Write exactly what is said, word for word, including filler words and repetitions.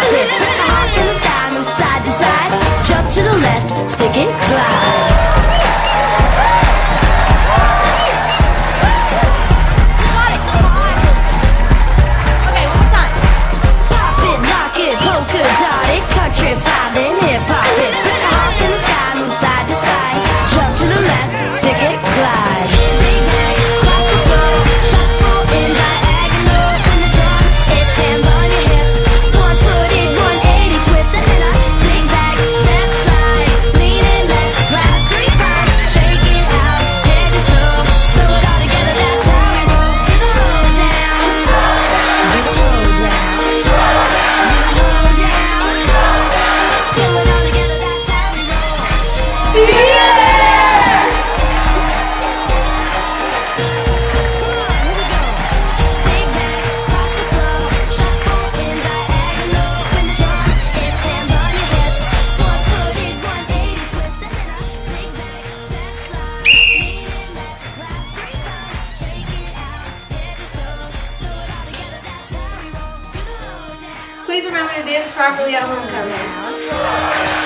it. Put your heart in the sky, move side to side. Jump to the left, stick it, glide. Country five and hip hop it. Put your heart in the sky, move side to side. Jump to the left, stick it, glide. Zigzag, cross the floor, shuffle in diagonal. In the drum, it's hands on your hips. One foot in, one eighty twist, and then a zigzag, step slide. Lean in left, clap three times. Shake it out, head to toe. Throw it all together, that's how we roll. Do the hold down, do the hold down. Please remember to dance properly at homecoming.